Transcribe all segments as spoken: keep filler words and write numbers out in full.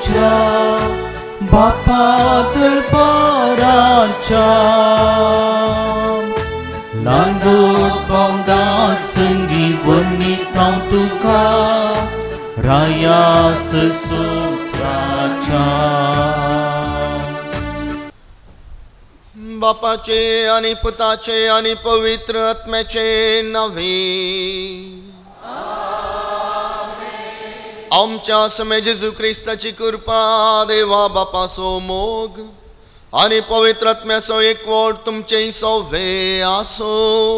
बापाच्या बापा दरबाराच्या नांदोड पावदा संगी वनिता तुका रायास सुत्राच्या बापाचे आणि पुताचे आणि पवित्र आत्म्याचे नावे आमच्या समय जेजू ख्रिस्ताची कृपा देवा बापाचो मोग आणि पवित्र आत्म्याचो एकवट तुमचे सवे आसो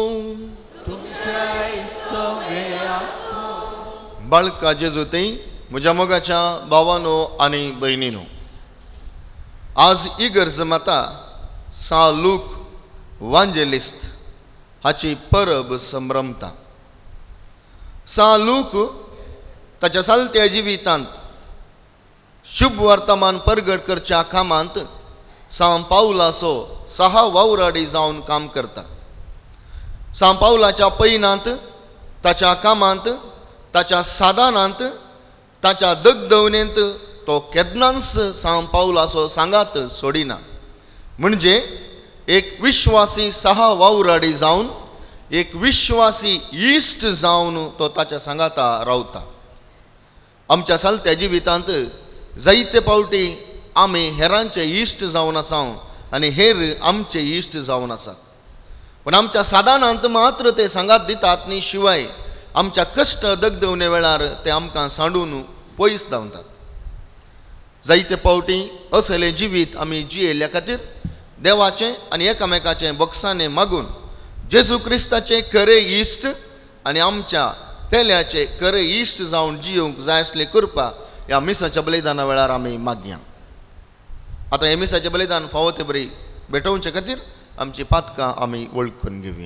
बाळका जेजू ते म्हज्या मोगाच्या भावानो आणि बहिणीनो, आज इगर जमाता सालूक वांजेलिस्त हाची परब संभ्रमता. सालूक ताच्या चलत्या जिवितांत शुभ वर्तमान परगट करच्या कामांत सांव पावलाचो सहा वावराडी जावन काम करता. सांव पावलाच्या पैनांत, ताच्या कामांत, ताच्या साधनांत, ताच्या दगदवणेंत तो केदनांच सांव पावलाचो सांगात सोडिना. म्हणजे एक विश्वासी सहा वावराडी जावन एक विश्वासी इश्ट जावन तो ताच्या सांगाता रावता. आमच्या चलत्या जिवितांत जायते पावटी आमी हेरांचे इश्ट जावन आसां आनी हेर आमचे इश्ट जावन आसात. पण आमच्या साधनांत मात्र ते सांगात दितात न्ही, शिवाय आमच्या कश्ट दगदवणे वेळार ते आमकां सांडून पयस धांवतात. जायते पावटी असले जिवीत आमी जियेल्या खातीर देवाचे आनी एकामेकाचे बोगसाने मागून जेजू क्रिस्ताचे खरे इश्ट आनी आमच्या पेल्याचे खरे इश्ट जावन जियोंक जाय आसली कृपा ह्या मिसाच्या बलिदाना वेळार आमी मागया. आतां हे मिसाचें बलिदान फावो ते बरी भेटोवचे खातीर आमची पातकां आमी वळखून घेवया.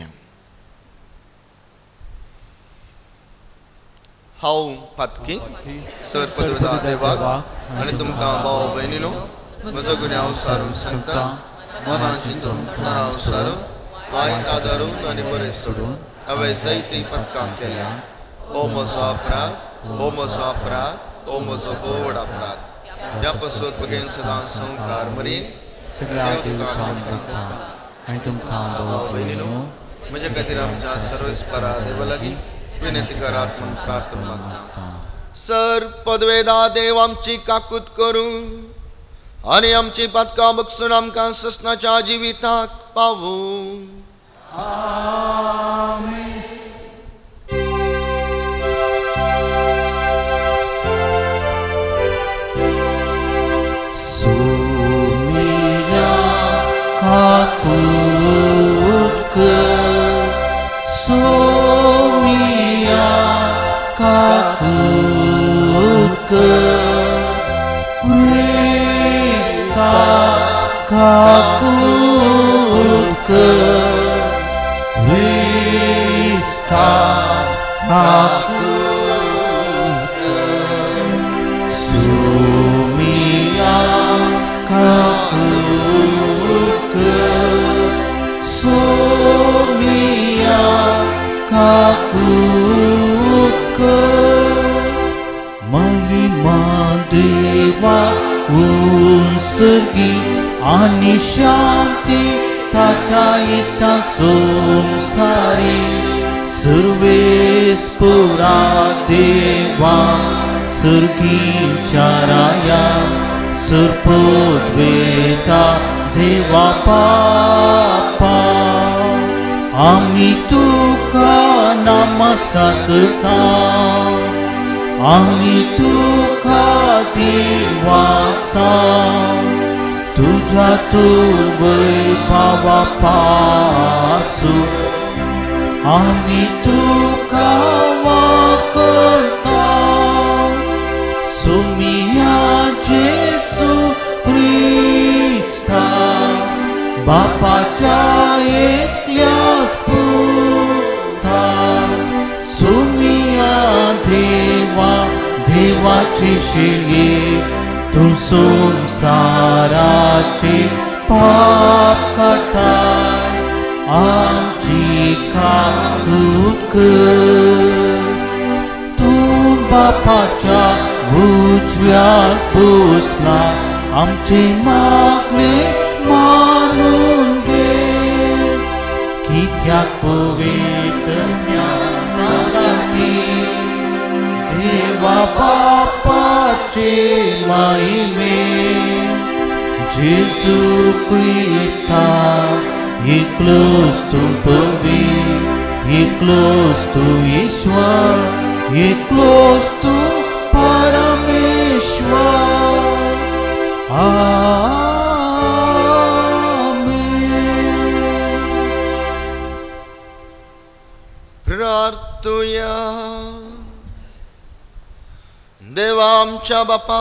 हांव पातकी सर पदवेदार देवाक आनी तुमकां भाव भयणीनो म्हजो गुन्यांव सारून सांगता. मनान चिंतून मनान सारून वायट आदारून आनी बरें सोडून हांवें जायतीं पथकां केल्या. हो म्हजो अपराध, हो म्हजो अपराध, हो म्हजो बोड अपराध. ह्या पासून बगेन सदां संवकार मरी आनी तुमकां भाव भयणीनो म्हजे खातीर आमच्या सर्वेस्परा देवा लागीं विनंती करात म्हूण प्रार्थना मागता. सर पदवेदार देव आमची काकूत करूं आनी आमची पातकां बगसून आमकां ससनाच्या जिविताक पावूं. आमीन. सोमिया काकूत कर, सोमिया काकूत कर, क्रिस्ता काकूत कर, क्रिस्ता काकूत कर, सोमिया काकूत कर, सोमिया काकूत कर. महिमा देवा उंसर्गी आनी शांती ताच्या इष्टा संसारी सर्वेस्परा देवा सर्गीच्या राया सर्पद्वेता देवा पापा आमी तुका नमस्कार करता. आमी तुका दिवासा तुझ्या तू वैभवा पासून आमी तुका वखता. सोमिया जेजू ख्रिस्ता बापाच्या एकल्याच पुता, सोमिया देवा देवाचे शिळे तू संसाराचे पाप काटाय आमची काकूत कर. तू बापाच्या तुझ्यात पुसला आमचे मागणे मानून घे कित्याक पवित्र सांगाती देवा बापाचे महिमे जेजू क्रिस्ता एकलोच तू पवित्र एकलोच तू ईश्वर एकलोच तू परमेश्वर आमेन. प्रार्थूया. देवा आमच्या बापा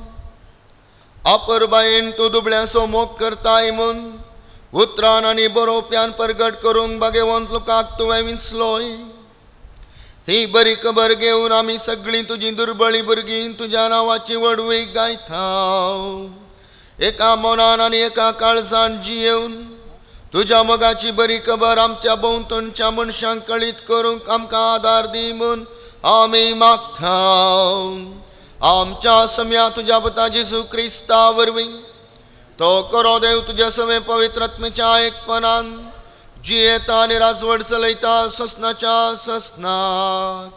अपरबायेन तू दुबळ्याचो मोग करताय म्हूण उतरान आनी बरोवप्यान परगट करूंक भाग्यवंत लोकांक तुवें विसलोय. ही बरी खबर घेवन आमी सगळीं तुजी दुर्बळी भुरगीं तुज्या नांवाची वडवीक गायता. एका मनान आनी एका काळजान जियेवन तुज्या मोगाची बरी खबर आमच्या भोंवतणच्या मनशांक कळीत करूंक आमकां आदार दी म्हूण आमी मागता. आमच्या सम्या तुज्या पुता जेजू क्रिस्ता वरवीं तो करो देव तुज्या सवे पवित्र आत्म्याच्या एकपणान जियेता आनी राजवड चलयता ससनाच्या ससनाक.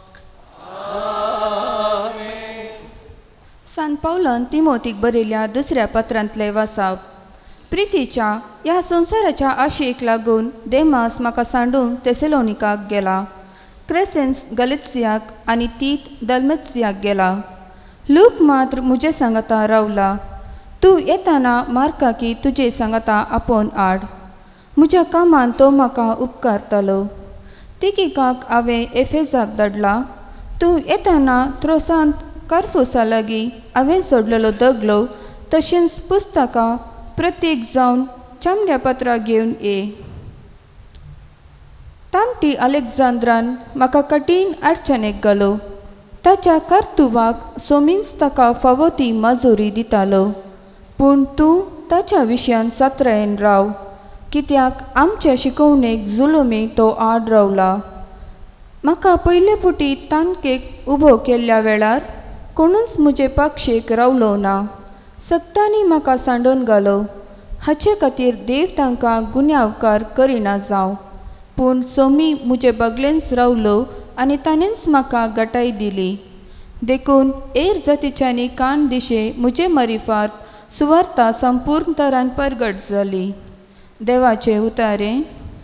सांत पौलान तिमोथीक बरयल्या दुसऱ्या पत्रांतले वाचप. प्रितीच्या ह्या संवसाराच्या आशेक लागून देमास म्हाका सांडून थेसलोनिकाक गेला. क्रेसेन्स गलित्सियाक आनी तीत दलमत्सियाक गेला. लूक मात्र मुजे सांगाता रावला. तूं येताना मार्काकी तुजे सांगाता आपोवन हाड. म्हज्या कामान तो म्हाका उपकारतलो. तिकिकाक हांवें एफेजाक धाडला. तूं येताना त्रोसांत कार्फुसा लागीं हांवें सोडलेलो दगलो तशेंच पुस्तकां प्रत्येक जावन चामड्या पत्रां घेवन ये. तामटी अलेक्झांद्रान म्हाका कठीण अडचणेक घालो. ताच्या कर्तुवाक सोमींच ताका फावो ती माजोरी दितालो. पूण तूं ताच्या विशयान सात्रायेन राव कित्याक आमच्या शिकवणेक जुलुमी तो आड रावला. म्हाका पयले पुटी तांकेक उबो केल्ल्या वेळार कोणूच म्हजे पक्षेक रावलो ना. सक्तांनी म्हाका सांडून घालो. हाचे खातीर देव तांकां गुन्यांवकार करिना जावं. पूण सोमी म्हजे बगलेंच रावलो आनी ताणेंच म्हाका गटाय दिली. देखून एर जातीच्यांनी कान दिशे म्हजे मरिफात सुवार्ता संपूर्ण तरान परगट जाली. देवाचे उतारे.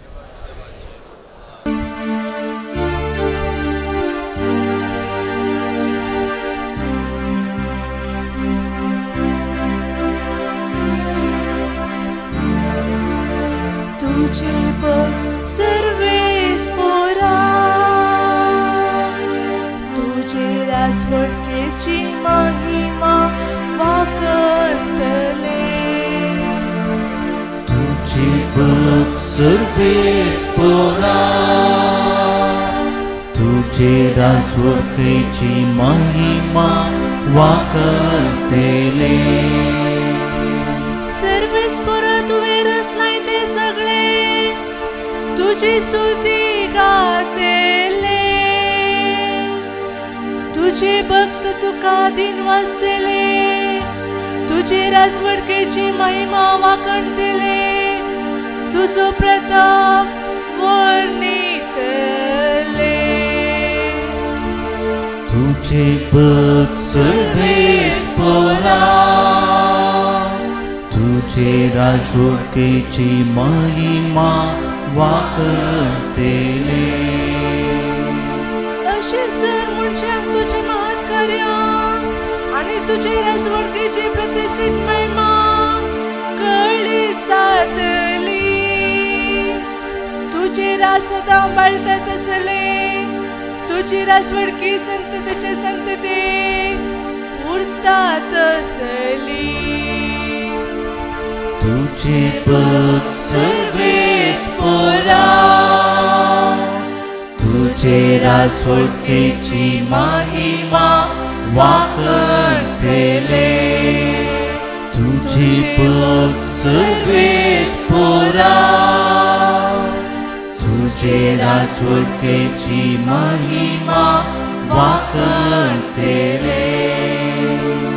तुझे बघ सर्वेस पोरा तुझे राजवटकेची महिमा वाकतले. तुझे बघ सर्वेस पोरा तुझे राजवटकेची महिमा वाकतले. सर्वेस पोरा तुवें रचलाय ते सगळे तुझी स्तुती गातेले. तुझे भक्त तुका दिन वाचतेले. तुझे राजवटकेची महिमा वाकणतेले. तुझो प्रताप वर्णितले. तुझे भक्त सर्वेस पोरा तुझे राजवटकेची महिमा वाकतले. अशें जर मनशाक तुझे महत्कार्य आनी तुझे राजवटकेची प्रतिश्ठीत महिमा कळली जातली. तुझे राज सदां बाळतात आसले. तुझी राजवटकी संततेचे संततेक उरतात आसली. तुझे भक्त सर्वेस पोरा तुझे राजवटकेची महिमा वाकतले. तुझे भक्त सर्वेस पोरा तुझे राजवटकेची महिमा वाकतले.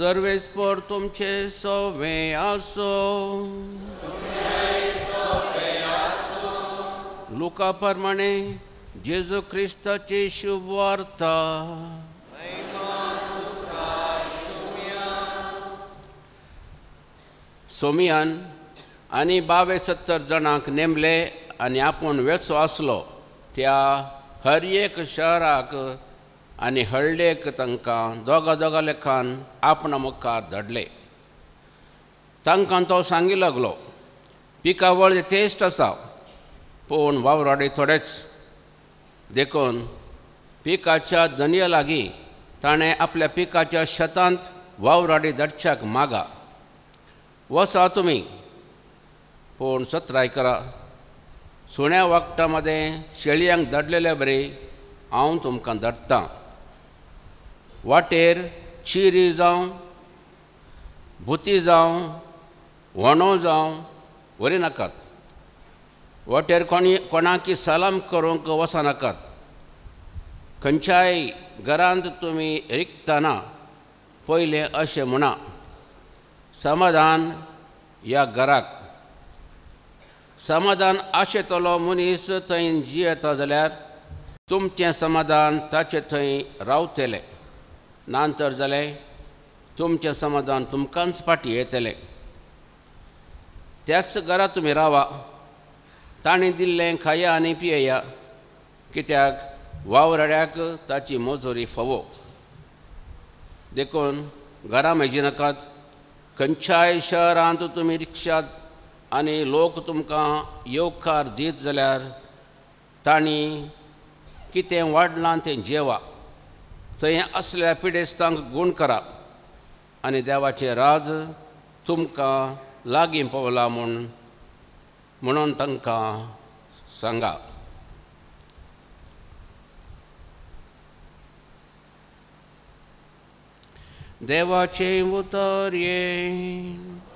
सर्वेस्पर तुमचे सोवे आसो. लुका प्रमाणे जेजू क्रिस्ताची शुभ वार्ता. सोमियान आनी बावे सत्तर जाणांक नेमले आनी आपूण वेचो आसलो त्या हर एक शहराक आनी हळडेक तांकां दोगा दोगा लेखान आपणा मुखार धाडले. तांकां तो सांगी लागलो, पिकावळ तेश्ट आसा पूण वावराडे थोडेच. देखून पिकाच्या धनया लागीं ताणें आपल्या पिकाच्या शेतांत वावराडी धाडच्याक मागा. वसा तुमी पूण सत्राय करा. सुण्या वखटा मदें शेळयांक धाडलेले बरे हांव तुमकां धाडटां. वाटेर चिरी जावं भुती जावं वणो जावं व्हरिनाकात. वाटेर कोणी कोणाकी सलाम करूंक वचनाकात. खंयच्याय घरांत तुमी रिकतना पयलें अशें म्हणा, समाधान ह्या घराक. समाधान आशेतलो मनीस थंय जियेता जाल्यार तुमचें समाधान ताचे थंय रावतलें. नांतर जालें तुमचें समाधान तुमकांच फाटीं येतलें. त्याच घरा तुमी रावा. ताणें दिल्लें खाया आनी पियेया, कित्याक वावराड्याक ताची मजुरी फावो. देखून घरा मेजी नाकात. खंयच्याय शहरांत तुमी रिक्षात आनी लोक तुमकां येवकार दीत जाल्यार तांणी कितें वाडलां तें जेवा. थंय असल्या पिडेस्तांक गूण करा आनी देवाचें राज तुमकां लागीं पावलां म्हूण म्हणून तांकां सांगा. देवाचें उतरये.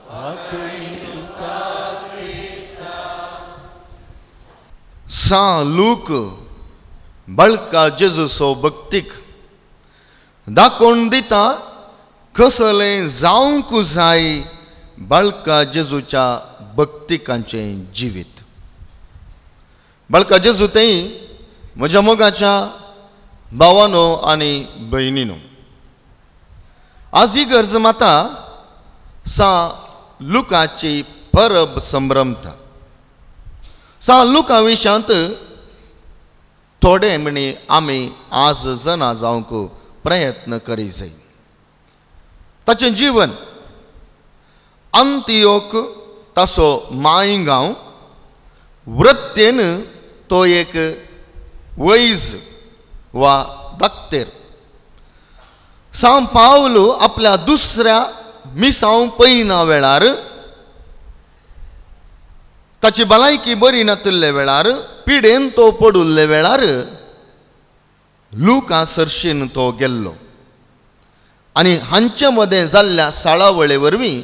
सा लूक बळका जेजूचो भक्तीक दाखोवन दिता कसलें जावंक जाय बळका जेजूच्या भक्तिकांचें जिवीत. बळका जेजू तें म्हज्या मोगाच्या भावानो आनी भयणीनो, आज ही गरज माता सा लुकाची परब संभ्रमता. सा लुका विशांत थोडे म्हणी आमी आज जाणा जावंक प्रयत्न करी जाय. ताचें जीवन अंतियोक ताचो मायगांव वृत्तेन तो एक वैज वा दाक्तेर. सांव पावलो आपल्या दुसऱ्या मिसांव पयना वेळार ताची भलायकी बरी नातिल्ले वेळार पिडेन तो पडुल्ले वेळार लुका सर्शीन तो गेल्लो आनी हांचे मदें जाल्ल्या साळावळे वरवीं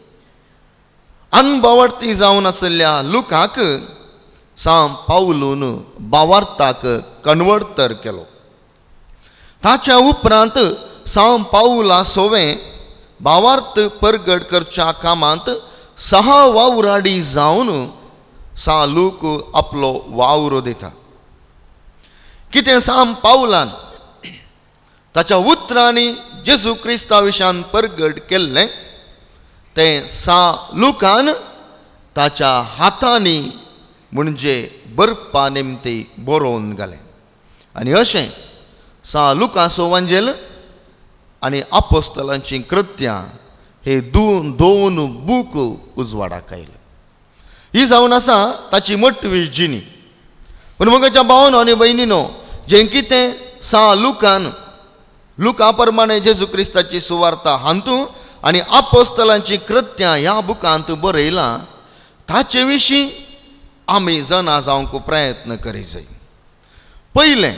अनभवती जावन आसल्या लुकाक सांव पावलून भावार्थाक कन्वर्टर केलो. ताच्या उपरांत सांव पावला सोवें भावार्थ परगट करच्या कामांत सहा वावराडी जावन सा लूक आपलो वावरो दिता. कितें सांव पावलान ताच्या उतरांनी जेजू क्रिस्ता विशान परगट केल्लें तें सा लुकान ताच्या हातांनी म्हणजे बरपा निमती बरोवन घालें. आनी अशें सा लुकाचो वांजेल आनी आपोस्तलांची कृत्यां हे दोन दोन बूक उजवाडाक आयले. ही जावन आसा ताची मटवी जिणी. पूण म्हज्या भावानो आनी भयणीनो, जें कितें सा लुकान लुका प्रमाणे जेजू क्रिस्ताची सुवार्ता हांतू आनी आपोस्तलांची कृत्यां ह्या बुकांत बरयलां ताचे विशीं आमी जाणा जावंक प्रयत्न करी जाय. पयलें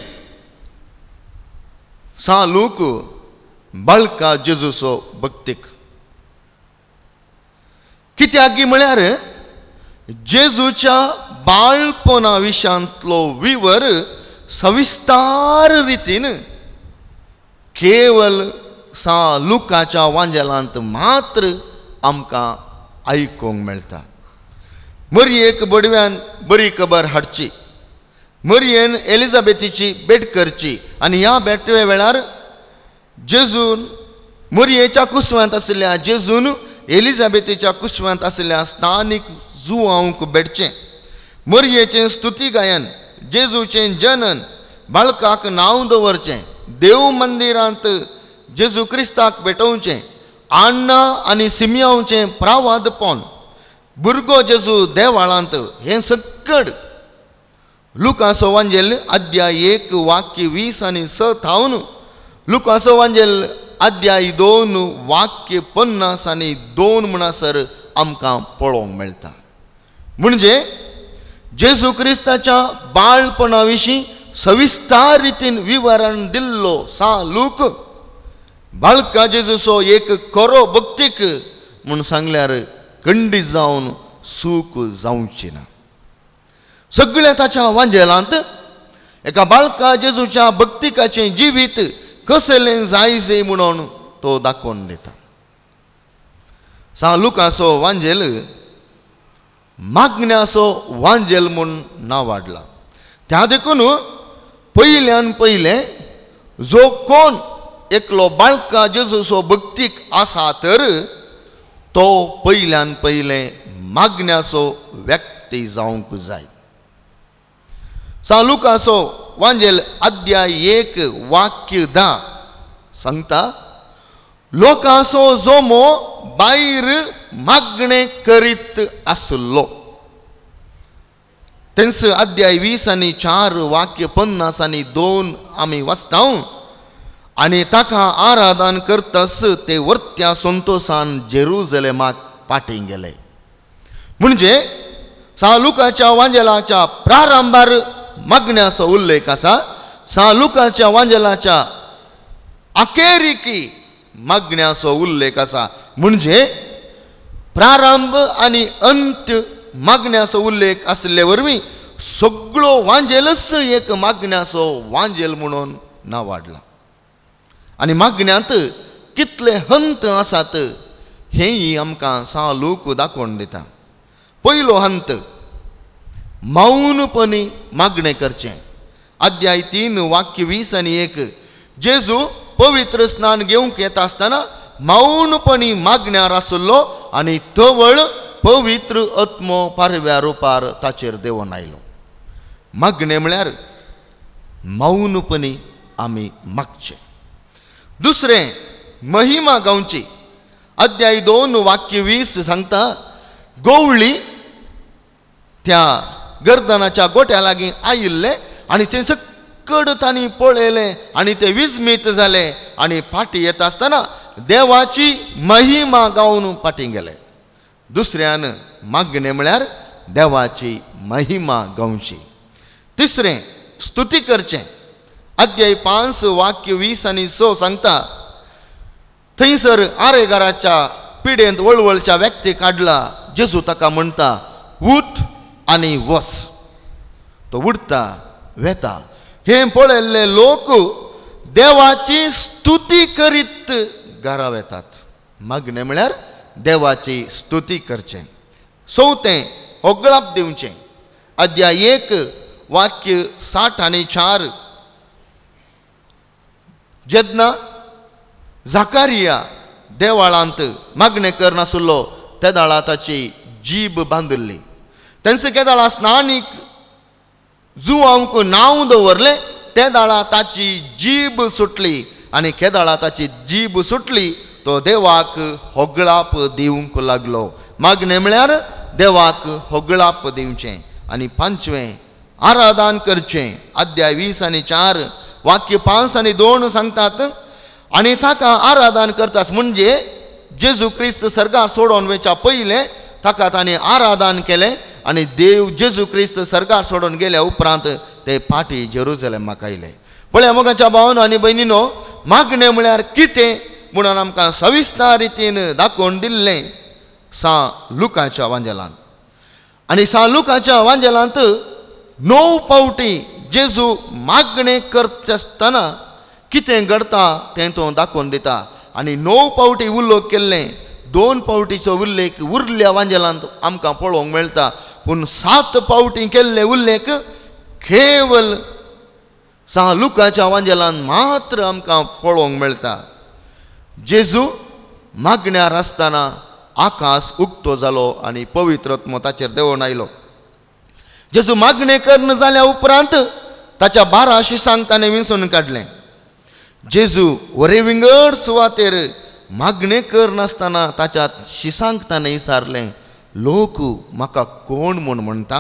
सा लूक बळका जेजूचो भक्तीक. कित्याक म्हळ्यार जेजूच्या बाळपणा विशांतलो विवर सविस्तार रितीन केवल सा लुकाच्या वांजेलांत मात्र आमकां आयकूंक मेळटा. मरियेक बडव्यान बरी खबर हाडची, मरियेन एलिझाबेथीची भेट करची आनी ह्या भेटे वेळार जेजून मरियेच्या कुसव्यांत आशिल्ल्या जेजून एलिझाबेथीच्या कुसव्यांत आशिल्ल्या स्थानीक जुवांक भेटचें. मरियेचें स्तुती गायन, जेजूचें जनन, बाळकाक नांव दवरचें, देव मंदिरांत जेजू क्रिस्ताक भेटोवचें, आण्णा आनी सिमियांचें प्रावादपण, भुरगो जेजू देवाळांत, हें सगळ लुकासो वांजेल अध्याय एक वाक्य वीस आनी स थावन लुकासो वांजेल अध्याय दोन वाक्य पन्नास आनी दोन म्हणसर आमकां पळोवंक मेळटा. म्हणजे जेजू क्रिस्ताच्या बाळपणा विशीं सविस्तार रितीन विवरण दिल्लो सा लूक बाळका जेजूचो एक खरो भक्तीक म्हूण सांगल्यार खंडीत जावन सूक जावची ना. सगळ्या ताच्या वांजेलांत एका बाळका जेजूच्या भक्तिकाचें जिवीत कसलें जायजे म्हणून तो दाखोवन दिता. सा लुकाचो वांजेल मागण्याचो वांजेल म्हूण नांव वाडला. त्या देखून पयल्यान पयलें जो कोण एकलो बाळका जेजूचो भक्तीक आसा तर तो पयल्यान पयलें मागण्याचो व्यक्ती जावंक जाय. सा लुकाचो वांजेल अध्याय एक वाक्य धा सांगता, लोकांचो जोमो भायर मागणें करीत आसलो. तेंच अध्याय वीस आनी चार वाक्य पन्नास आनी दोन आमी वाचता आनी ताका आराधन करतास ते वर्त्या संतोषान जेरुजलेमाक पाटी गेले. म्हणजे सा लुकाच्या वांजेलाच्या प्रारंभार मागण्याचो उल्लेख आसा. सा लुकाच्या वांजेलाच्या अखेरिकी मागण्याचो उल्लेख आसा. म्हणजे प्रारंभ आनी अंत्य मागण्याचो उल्लेख आसले वरवीं सगळो वांजेलच एक मागण्याचो वांजेल म्हणून नांव वाडला. आनी मागण्यांत कितले हंत आसात हेंय आमकां सा लूक दाखोवन दिता. पयलो हंत मौनपणी मागणें करचें. अध्याय तीन वाक्य वीस आनी एक जेजू पवित्र स्नान घेवंक येता आसतना मौनपणी मागण्यार आसलो आनी तवळ पवित्र आत्मो पारव्या रुपार ताचेर देंवन आयलो. मागणें म्हळ्यार मौनपणी आमी मागचें. दुसरें महिमा गावची. अध्याय दोन वाक्य वीस सांगता, गवळी त्या गर्दनाच्या गोट्या लागीं आयिल्ले आनी तें सकड तांणी पळयलें आनी ते विस्मीत जाले आनी फाटी येता आसतना देवाची महिमा गावन फाटी गेले. दुसऱ्यान मागणें म्हळ्यार देवाची महिमा गावची. तिसरें स्तुती करचें. अध्याय पांच वाक्य वीस आनी स सांगता, थंयसर आरेगाराच्या पिडेंत वळवळच्या व्यक्ती काडला. जेजू ताका म्हणटा, उठ आनी वस. तो उठता वेता. हें पळयल्ले लोक देवाची स्तुती करीत घरा वेतात. मागणें म्हळ्यार देवाची स्तुती करचें. चवथें होगळाप दिवचें. अध्याय एक वाक्य साठ आनी चार जेन्ना झाकारिया देवाळांत मागणें करनासलो त्या दाळा ताची जीब बांदिल्ली. तेंच केदाळा स्नानीक जुवांक नांव दवरलें. त्या दाळा ताची जीब सुटली आनी केदाळा ताची जीब सुटली तो देवाक होगळाप दिवंक लागलो. मागणें म्हळ्यार देवाक होगळाप दिवचें. आनी पांचवें आराधन करचें. अध्याय वीस आनी चार वाक्य पांच आनी दोन सांगतात, आनी ताका आराधन करतास म्हणजे जेजू क्रिस्त सर्गार सोडून वयच्या पयलें ताका ताणें आराधन केलें आनी देव जेजू क्रिस्त सर्गार सोडून गेल्या उपरांत ते फाटी जेरुजलेमाक आयले. पळया मोगाच्या भावांनो आनी भयणीनो, मागणें म्हळ्यार कितें म्हणून आमकां सविस्तार रितीन दाखोवन दिल्लें सा लुकाच्या वांजेलांत. आनी सा लुकाच्या वांजेलांत णव पावटी जेजू मागणें करता आसतना कितें घडता तें तो दाखोवन दिता. आनी णव पावटी उलोवप केल्लें दोन पावटीचो उल्लेख उरल्या वांजेलांत आमकां पळोवंक मेळटा पूण सात पावटी केल्ले उल्लेख केवल सा लुकाच्या वांजेलांत मात्र आमकां पळोवंक मेळटा. जेजू मागण्यार आसतना आकाश उक्तो जालो आनी पवित्र आत्मो ताचेर देंवून आयलो. जेजू मागणें करना जाल्या उपरांत ताच्या बारा शिसांक ताणें विंचून काडलें. जेजू वरे विंगड सुवातेर मागणें करनासतना ताच्या शिसांक ताणें विचारलें, लोक म्हाका कोण म्हूण म्हणटा?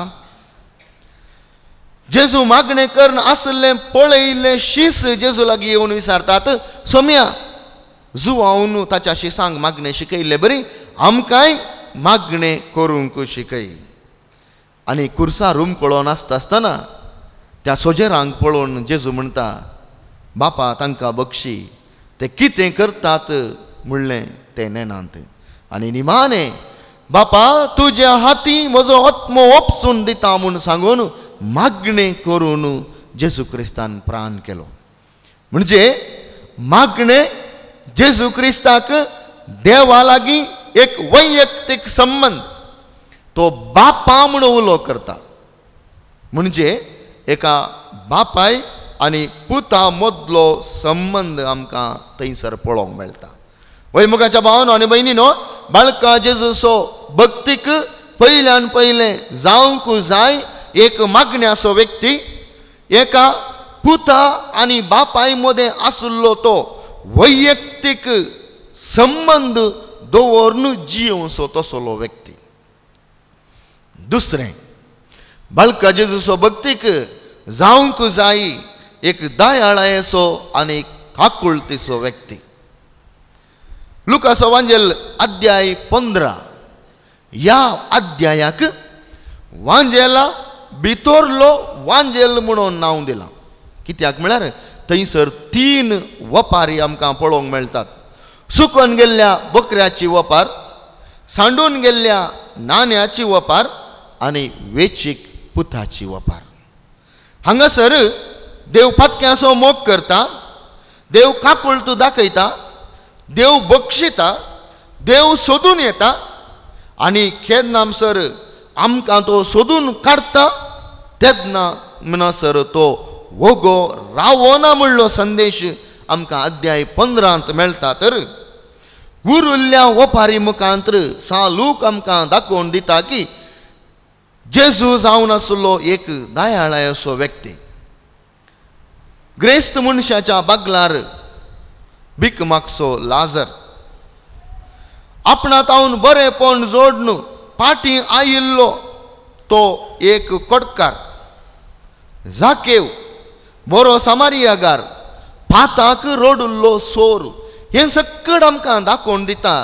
जेजू मागणें करना आसलें पळयिल्लें शीस जेजू लागीं येवन विचारतात, सोम्या जुवावन ताच्या शिसांक मागणें शिकयलें बरी, आमकांय मागणें करूंक शिकय. आनी कुर्सार रूम पळोवन आसता आसतना त्या सोजेरांक पळोवन जेजू म्हणटा, बापा तांकां बक्षी, ते कितें करतात म्हणलें तें नेनात. आनी निमाणें बापा तुज्या हाती म्हजो आत्मो ओपसून दिता म्हूण सांगून मागणें करून जेजू क्रिस्तान प्राण केलो. म्हणजे मागणें जेजू क्रिस्ताक देवा लागीं एक वैयक्तीक संबंद, तो बापा म्हणून उलो करता. म्हणजे एका बापाय आनी पुता मदलो संबंद आमकां थंयसर पळोवंक मेळटा. वैमुखाच्या भावांनो आनी भयणीनो, बाळका जेजूचो भक्तीक पयल्यान पयलें जावंक जाय एक मागण्याचो व्यक्ती, एका पुता आनी बापाय मदें आसलो तो वैयक्तीक संबंद दवरून जियोवचो तसलो व्यक्ती. दुसरें, बाळका जेजूचो भक्तीक जावंक जाय एक दयाळायेचो आनी काकुळतीचो व्यक्ती. लुकाचो वांजेल अध्याय पंदरा ह्या अध्यायाक वांजेला भितरलो वांजेल म्हणून नांव दिलां. कित्याक म्हळ्यार थंयसर तीन वपारी आमकां पळोवंक मेळटात. सुकून गेल्ल्या बकऱ्याची वपार, सांडून गेल्ल्या नाण्याची वपार आनी वेचीक पुताची वपार. हांगासर देव फातक्याचो मोग करता, देव काकुळट दाखयता, देव बक्षिता, देव सोदून येता आनी केन्नासर आमकां तो सोदून काडटा, तेन्ना म्हणसर तो वगो रावना म्हणलो संदेश आमकां अध्याय पंदरांत मेळटा. तर उरिल्ल्या वपारी मुखांतर सालूक आमकां दाखोवन दिता की जेजू जावन आसलो एक दयाळायेचो व्यक्ती. ग्रेस्त मनशाच्या बागलार भीक मागचो लाजर, आपणात हांव बरेपण जोडून पाटी आयिल्लो तो एक कोडकार, जाकेव बरो सामारियागार, पाताक रोडुल्लो सोर, हें सगळें आमकां दाखोवन दिता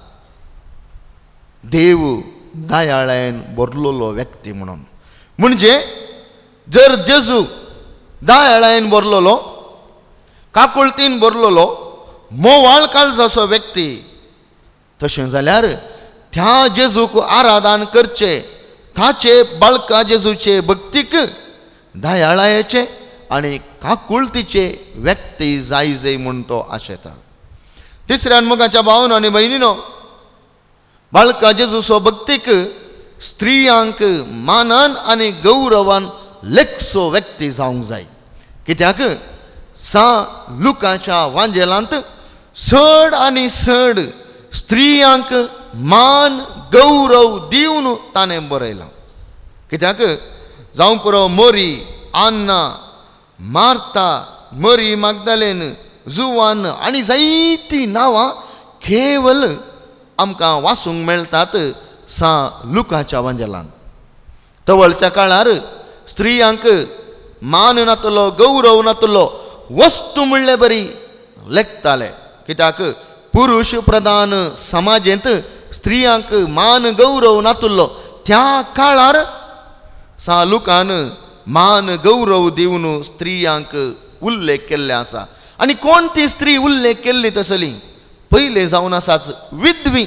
देव दयाळायेन भरलेलो व्यक्ती म्हणून. म्हणजे जर जेजू दयाळायेन भरलेलो, काकुळटीन भरलेलो, मोवाळ काळजाचो व्यक्ती, तशें जाल्यार त्या जेजूक आराधन करचें, ताचे बाळका जेजूचे भक्तीक दयाळायेचे आनी काकुळटीचे व्यक्ती जायजे म्हूण तो आशेता. तिसऱ्यान मोगाच्या भावांनो आनी भयणीनो, बाळका जेजूचो भक्तीक स्त्रियांक मानान आनी गौरवान लेखचो व्यक्ती जावंक जाय. कित्याक सा लुकाच्या वांजेलांत चड आनी चड स्त्रियांक मान गौरव दिवन ताणें बरयलां. कित्याक जावं पुरो मोरी, आन्ना, मार्ता, मरी मागदलेन, जुवान आनी जायतीं नांवां केवल आमकां वाचूंक मेळटात सा लुकाच्या वांजेलांत. तवळच्या काळार स्त्रियांक मान नातलो, गौरव नातलो, वस्तू म्हणले बरी लेखताले. कित्याक पुरुश प्रधान समाजेंत स्त्रियांक मान गौरव नातलो. त्या काळार सा लुकान मान गौरव दिवन स्त्रियांक उल्लेख केल्ले आसा. आनी कोण ती स्त्री उल्लेख केल्ली तसली? पयले जावन आसाच विधवी.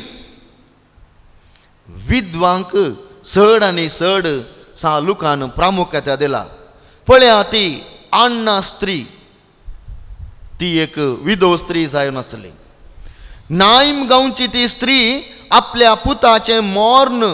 विधवांक चड आनी चड सा लुकान प्रामुख्यता दिला. पळया ती आण्णा स्त्री, ती एक विधो स्त्री जावन आसली. नाईम गांवची ती स्त्री आपल्या पुताचे मोर्न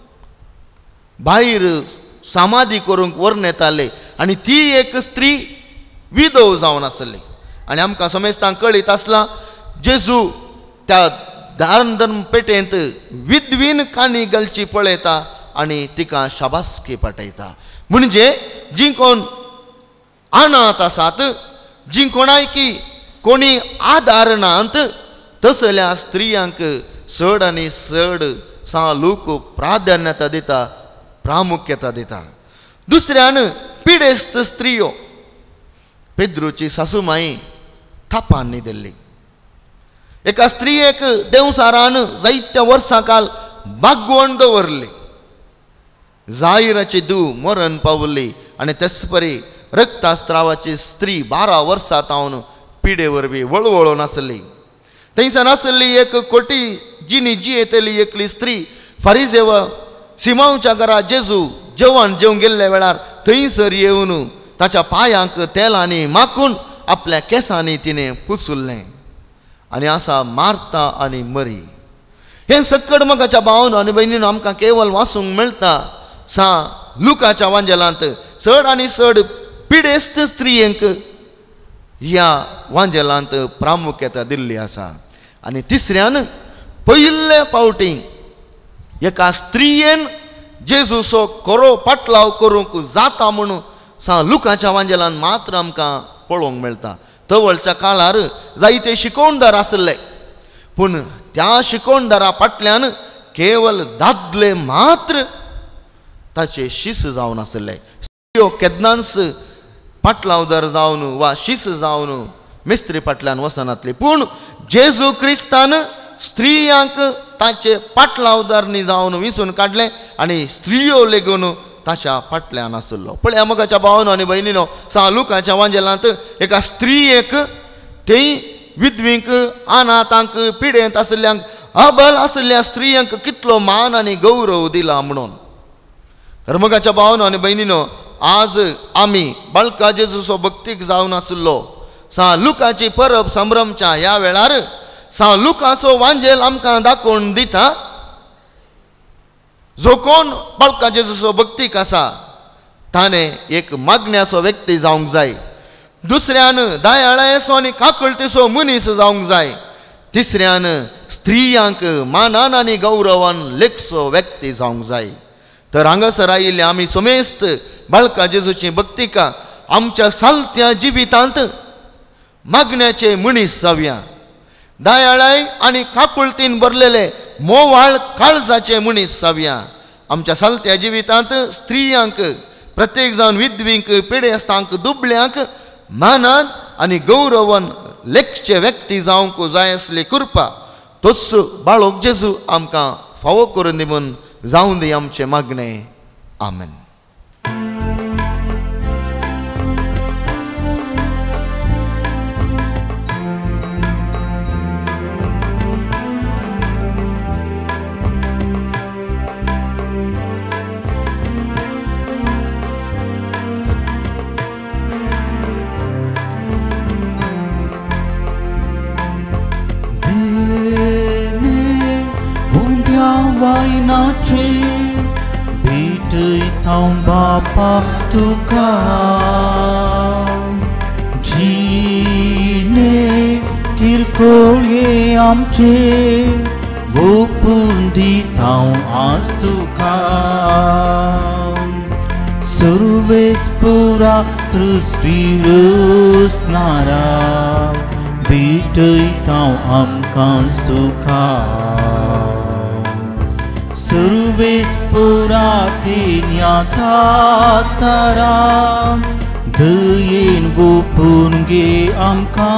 भायर समाधी करूंक व्हरून येताले आनी ती एक स्त्री विधव जावन आसली आनी आमकां समेस्तांक कळीत आसला जेजू त्या दान पेटेंत विधवीन काणी घालची पळयता आनी तिका शाबासकी पाठयता. म्हणजे जी कोण अनाथ आसात, जी कोणाय की कोणी आदार नात, तसल्या स्त्रियांक चड आनी चड सा लोक प्राधान्यता दिता, प्रामुख्यता दिता. दुसऱ्यान पिडेस्त स्त्रियो, पेद्रूची सासूमाई थापान न्हिदल्ली. एका स्त्रियेक देवसारान जायत्या वर्सां काल बागवण दवरली. जायराची धूव मरण पावली आनी तेच परी रक्तास्त्रावाची स्त्री बारा वर्सां तावन पिडे वरवीं वळवळून आसली. थंयसान आसली एक कोटी जिनी जियेतली एकली स्त्री फारिजेव सिमांवच्या घरा जेजू जेवण जेवून गेल्ल्या वेळार थंयसर येवन ताच्या पांयांक तेलांनी माखून आपल्या केंसांनी तिणें पुसुल्लें आनी आसा मार्ता आनी मरी. हें सकड मगाच्या भावान आनी भयणीन आमकां केवळ वाचूंक मेळटा सा लुकाच्या वांजेलांत. चड आनी चड पिडेस्त स्त्रियेंक ह्या वांजेलांत प्रामुख्यता दिल्ली आसा. आनी तिसऱ्यान पयले फावटी एका स्त्रियेन जेजूचो खरो पाटलाव करूंक जाता म्हणून सा लुकाच्या वांजेलांत मात्र आमकां पळोवंक मेळटा. तवळच्या काळार जायते शिकोवणदार आसले, पूण त्या शिकोवणदारा फाटल्यान केवळ दादले मात्र ताचे शिस जावन आसले. स्त्रियो केन्नाच पाटलावदार जावन वा शिस जावन मिस्त्री फाटल्यान वचनातली, पूण जेजू क्रिस्तान स्त्रियांक ताचे पाटलावदारनी जावन विसून काडले आनी स्त्रियो लेगून ताच्या फाटल्यान आसलो. पळया मगाच्या भावान आनी भयणीनो, सा लुकाच्या वांजेलांत एका स्त्रियेक तेय विधवींक अनाथांक पिडेंत आसल्यांक अबल आसल्या स्त्रियांक कितलो मान आनी गौरव दिला म्हणून. तर मगाच्या भावान आनी भयणीनो, आज आमी बाळका जेजूचो भक्तीक जावन आसलो सा लुकाची परब संभ्रमच्या ह्या वेळार सा लुकाचो वांजेल आमकां दाखोवन दिता जो कोण बाळका जेजूचो भक्तीक आसा ताणें एक मागण्याचो व्यक्ती जावंक जाय, दुसऱ्यान दयाळायेचो आनी काकळटेचो मनीस जावंक जाय, तिसऱ्यान स्त्रियांक मानान आनी गौरवान लेखचो व्यक्ती जावंक जाय. तर हांगासर आयिल्ले आमी समेस्त बाळका जेजूची भक्तिका आमच्या सालत्या जिवितांत मागण्याचे मनीस जावया. दयाळाय आनी काकुळतीन भरलेले मोवाळ काळजाचे मनीस जावया. आमच्या सालत्या जिवितांत स्त्रियांक, प्रत्येक जावन विधवींक, पिडेस्तांक, दुबळ्यांक मानान आनी गौरवान लेखचे व्यक्ती जावंक जाय असली कृपा तोच बाळोक जेजू आमकां फावो करून दिवन जावं दी आमचे मागणे. आमेन. वायनाचे भेटयतां बापा तुका जिणे किरकोळे आमचे ओपून दितां आज तुका सर्वेस्परा सृष्टी रचणारा भेटयतां आमकां तुका सर्वेस्परा तेन्या तारा दयेन गोपून गे आमकां.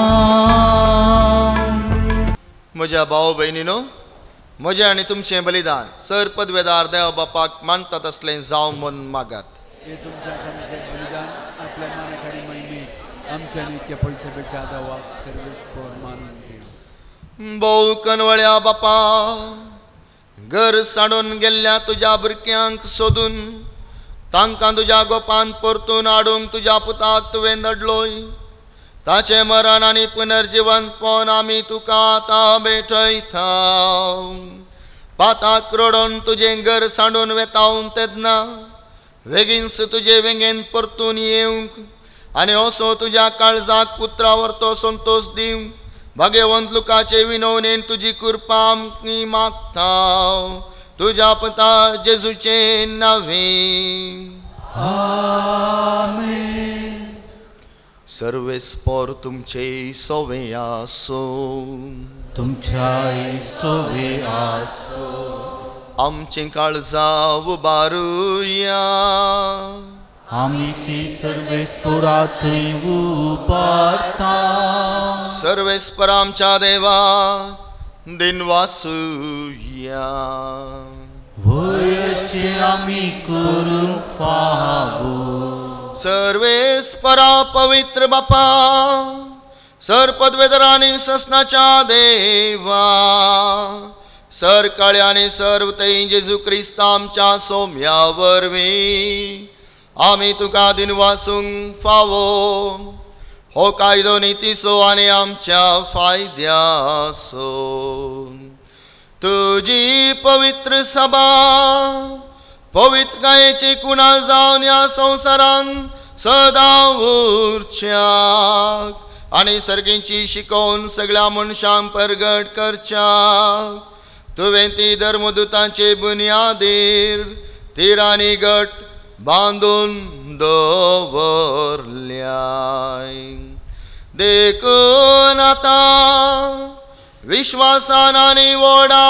म्हज्या भाव भयणीनो, म्हजें आनी तुमचें बलिदान सर पदवेदार देव बापाक मानता तसलें जावं म्हूण मागात. हे तुमच्या बलिदान आपल्या मानेखाडी महिमेत आमच्या नित्य पयसपेच्या दावाक सर्वेस्पर मानून घे. भोव कनवळ्या बापा, घर साडून गेल्ल्या तुज्या भुरग्यांक सोदून तांकां तुज्या गोपान परतून हाडूंक तुज्या पुताक तुवें धाडलोय. ताचे मरण आनी पुनर्जीवनपण आमी तुका आतां भेटयता. पाताक रोडोन तुजें घर सांडून वेतावन तेदना वेगीनस तुजे वेंगेन परतून येवंक आनी असो तुज्या काळजाक पुत्रा व्हरतो संतोष दिवंक भाग्यवंत लुकाचे विनवणेन तुजी कृपा आमची मागता. तुज्या पुता जेजूचे नांवे. आमेन. सर्वेस्पर तुमचे सोवे आसो. तुमच्याय सोवे आसो. आमचे काळजां उबारुया. आमी ती सर्वेस्परांतय उबारता. सर्वेस्पर आमच्या देवा दिनवासुया. वयशे आमी करून फावो. सर्वेस्परा पवित्र बापा सर पदवेदर आनी ससनाच्या देवा सर काळ्या आनी सर्व तै जेजू क्रिस्त आमच्या सोम्या वरवीं आमी तुका दिनवासूंक फावो. हो कायदो नितीसो आनी आमच्या फायद्यासो. तुजी पवित्र सभा पवित्रकायेची कुणा जावन ह्या संवसारान सदां उरच्याक आनी सर्गींची शिकोवन सगळ्या मनशांक परगट करच्याक तुवें ती धर्मदुतांचे बुनयादीर तिरांनी गट बांदून दवरल्याय. देखून आतां विश्वासान आनी व्हडा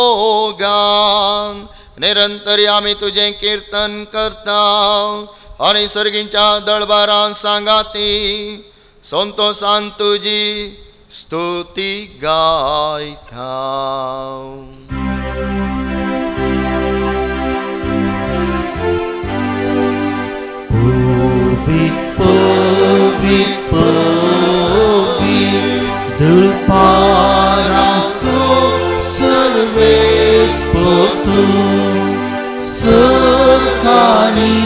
मोगान निरंतरी आमी तुजें कीर्तन करता आनी सर्गींच्या दळबारां सांगाती संतोषान तुजी स्तुती गायता. पवित्र पवित्र दळबारांचो सर्वेस्पर सकाळी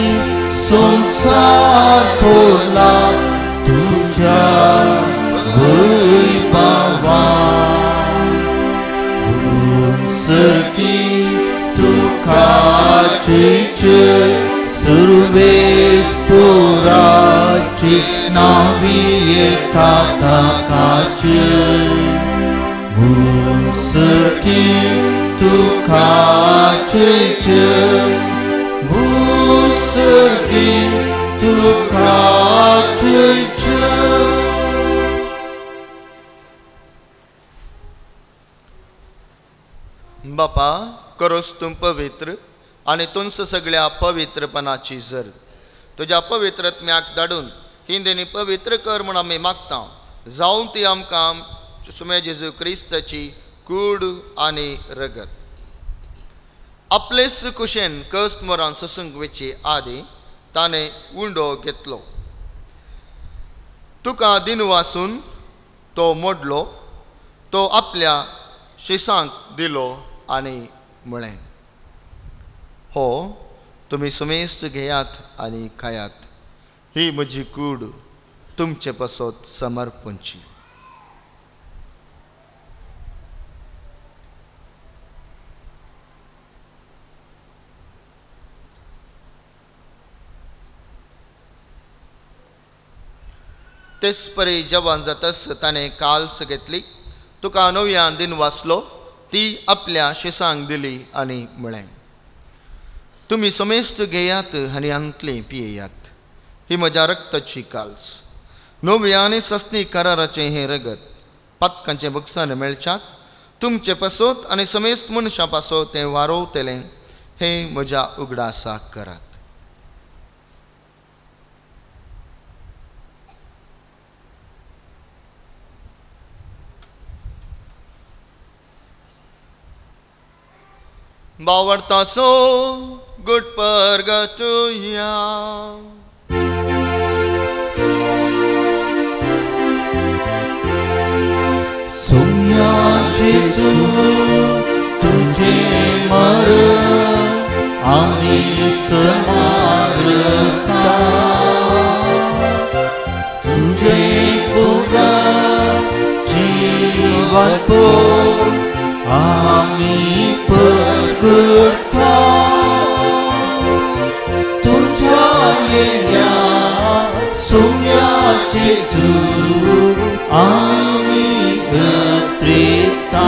संसार खोला तुझ्या वैभवान. सकी तुकाचे सर्वेस्पराची नावी एका ताकाचे. सकी तुकाचे सकी तुकाचे. बापा करोस तूं पवित्र आनी तुंस सगळ्या पवित्रपणाची जर तुज्या पवित्रत्म्याक धाडून ही देणी पवित्र कर म्हूण आमी मागता. जावं ती आमकां सुमे जेजू क्रिस्ताची कूड आनी रगत. आपलेच कुशेन कस्त मोरान ससूंक वेची आदी ताणें उंडो घेतलो. तुका दिनवासून तो मोडलो तो आपल्या शिसांक दिलो आनी म्हळें हो तुमी सुमेस्त घेयात आनी खायात. ही म्हजी कूड तुमचे पासत समर्पणची. तेच परी जवान जातस ताणें काल्स घेतली. तुका नव्यान दिन वाचलो ती आपल्या शिसांक दिली आनी म्हळें तुमी समेस्त घेयात आनी अंतले पियेयात. ही म्हज्या रक्ताची काल्स नव्या आनी सस्नी कराराचें हें रगत पातकांचें बक्षान मेळच्याक तुमचे पासत आनी समेस्त मनशां पासत तें वारोवतलें हें म्हज्या उगडासाक करात. बावडतासो गुड परगटुया. सोम्या जेजू तुझे मरण आमी समारता. तुझे देवांतो आम्ही प्रगटा तुझ्या येण्या सोन्याचे जू आम्ही घत्रेता.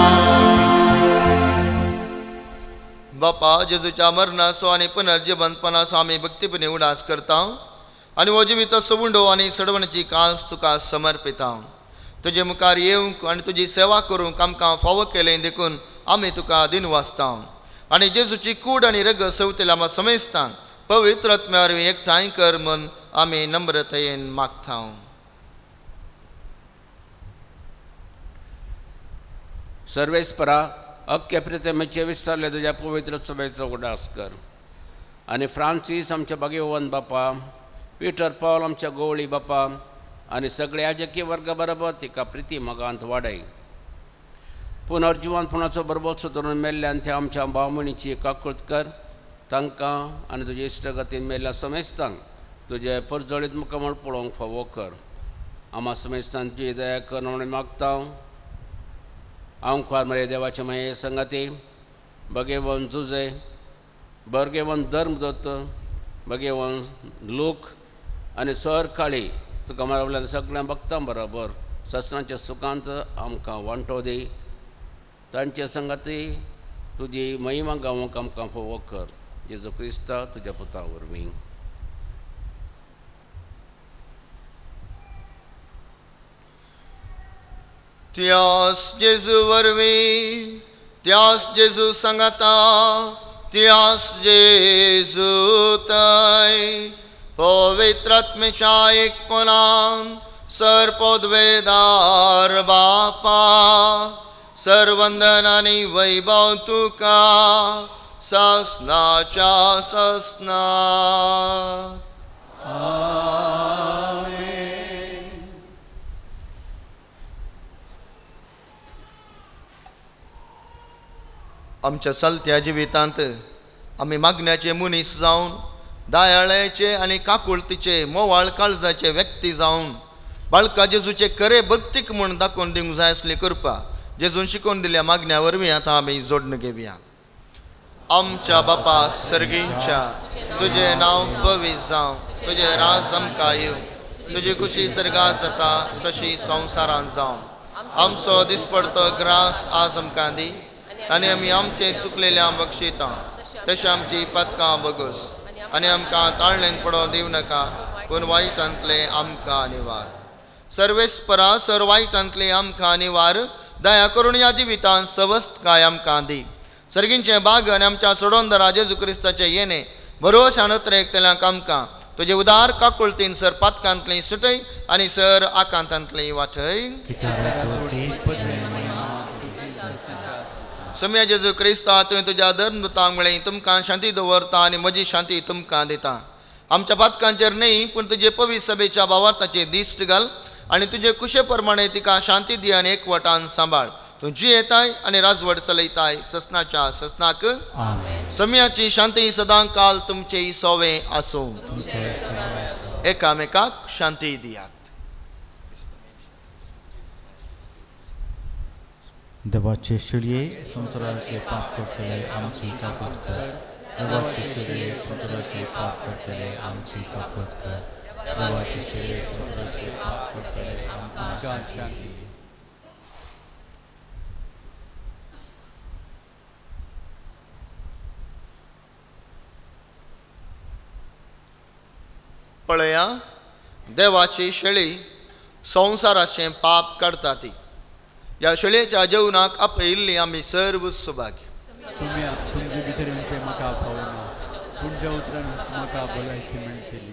बापा जेजूच्या मरणाचो आणि पुनर्जीवनपणाचो आमी भक्तीपणे उडास करता आणि हो जिविताचो उंडो आणि सडवणीची काल्स तुका समर्पिता. तुजे मुखार येवंक आणि तुजी सेवा करूंक आमकां फावो केलें देखून आमी तुका दिनवासता आणि जेजूची कूड आणि रग सवतेल्या आमी समेस्तां पवित्र आत्म्यार एकठांय कर म्हूण आमी नम्रतायेन मागता. सर्वेस्परा अख्ख्या प्रितेमेचे विसरले तुझ्या पवित्र सभेचो उडास कर आणि फ्रांसीस आमच्या भाग्यवान बापा, पीटर पॉल आमच्या गवळी बापा आणि सगळे याजकी वर्ग बरोबर तिका प्रिती मगांत वाडय. पुनर्जीवनपणाचो बरोबर धरून मेल्ल्यान त्या आमच्या भावमणीची काकुळट कर. तांकां आनी तुजे इश्टगतीन मेल्ल्या समेस्तांक तुजे परजळीत मुखामळ पळोवंक फावो कर. आम्हा समेस्तांत तुजी दया कर म्हणून मागता. आमकां मरे देवाचे माये संगती भगेवन जुजे, बर्गेवन धर्मदत्त, भगेवन लोक आनी सर काळी तुका मारवल्या सगळ्या भक्तां बरोबर ससनाच्या सुखांत आमकां वांटो दी. तांचे संगती तुजी महिमा गावूंक आमकां फावो कर. जेजू क्रिस्ता तुज्या पुता वरवीं. त्यास जेजू वरवीं, त्यास जेजू सांगाता, त्यास जेजू तय पवित्र आत्मेच्या एकपणान सरपदवेदार बापा सर्वंदन आनी वैभव तुका ससनाच्या ससना. आमच्या चलत्या जिवितांत आमी मागण्याचे मनीस जावन दयाळेचे आनी काकुळतीचे मोवाळ काळजाचे व्यक्ती जावन बाळका जेजूचे खरे भक्तीक म्हूण दाखोवन दिवंक जाय असली कृपा जेजून शिकोवन दिल्या मागण्या वरवीं आतां आमी जोडून घेवया. आमच्या बापा सर्गींच्या तुझे नांव पवित्र जावं, तुझे राज आमकां येवं, तुजी खुशी सर्गांत जाता तशी संवसारांत जावं. आमचो दिसपडतो ग्रास आज आमकां दी आनी आमी आमचे चुकलेल्यांक बक्षिता तशें आमची पदकां बगूस आनी आमकां ताळणेन पडोवन दिवं नाका पूण वायटांतले आमकां निवार. सर्वेस्परा सर वायटांतले आमकां निवार. दया करून ह्या जिवितांत सवस्त काय आमकां दी. सर्गींचे बाग आनी आमच्या सोडोंदरा जेजू क्रिस्ताचे येणे भरोशान उतरेकतल्यांक आमकां तुजे उदार काकुळतीन सर पातकांतली सुटय आनी सर आकांतांतली वाटय. सम्या जेजू क्रिस्ता तुवें तुज्या धर्मदूतांक म्हळें तुमकां शांती दवरता आनी म्हजी शांती तुमकां दिता. आमच्या पातकांचेर न्ही पूण तुजे पवित्र सभेच्या भावार्थाचे दिश्ट घाल आनी तुजे कुशे प्रमाणे तिका शांती दी आनी एकवटान सांबाळ. तूं जियेताय आनी राजवट चलयताय ससनाच्या ससनाक. सम्याची शांती सदां काल तुमचे सोवे आसूं. एकामेकाक शांती दियात. देवाचे शिळये संसाराचे पाप करतले आमची काकूट कर. देवाचे शिळये संसाराचे पाप करतले आमची काकूट कर. देवाचे शिळये संसाराचे पाप करतले आमकां शांती. पळया देवाची शेळी संसाराचे पाप काडटा ती. ह्या शेळयेच्या जेवणाक आपयिल्ली आमी सर्व सुभाग्य. सुम्या तुमचे भितरेंचे म्हाका पावना तुमच्या उतरान म्हाका भलायकी मेळटली.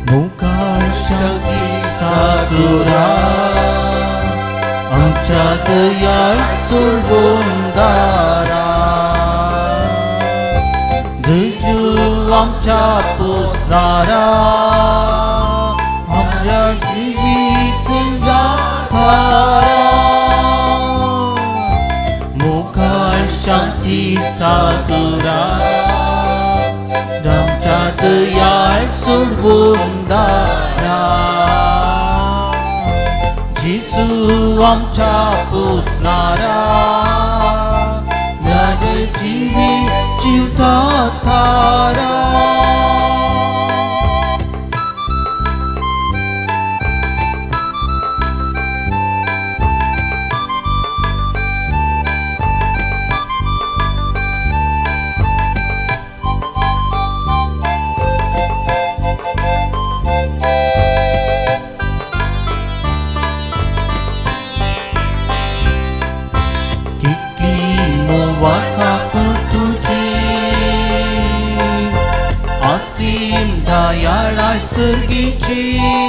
मुखार शांती सागरा आमच्यात यार सोडवूनदारा जेजू आमच्या पोसणारा आमच्या जिवीत जाणारा मुखार शांती सागरा आमच्यात यार सोडवूनदारा जेजू आमच्या पोसणारा माझे जीवी जीवता तारा सर्गीची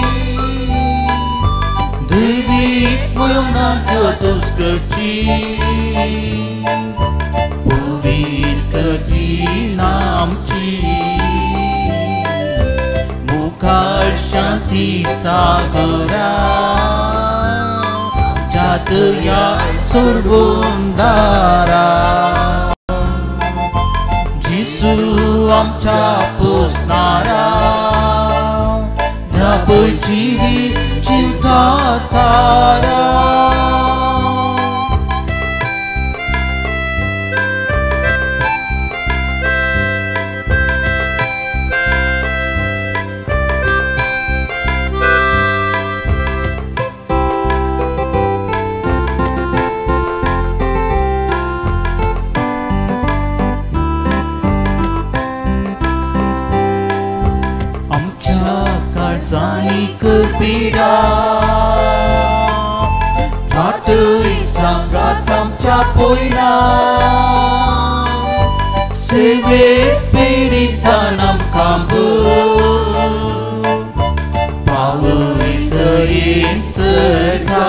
दैवीक मौनात तुस्करची पवित्र नामची मुखार शांती सागरा जात या सोडवूनदारा जेजू आमच्या पोसणारा जीवी जीवता तारा पिडा रात्री सांगात आमच्या पोयना सेवेस प्रेरितान आमकां पावयत येन सरकार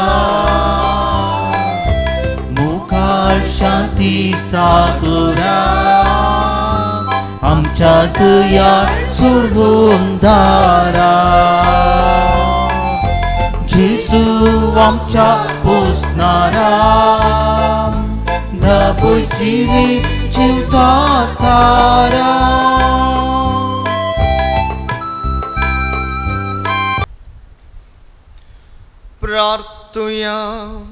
मुखार शांती सागरा आमच्यात यार सोडवूनदारा जेजू आमच्या पोसणारा नवो जीवी जीवता तारा प्रार्थुया